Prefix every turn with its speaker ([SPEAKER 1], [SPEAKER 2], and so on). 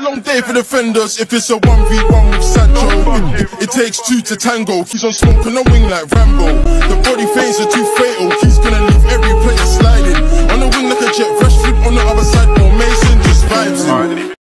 [SPEAKER 1] long day for defenders if it's a 1v1 with Sancho. It takes two to tango. He's on smoke on a wing like Rambo. The body feints are too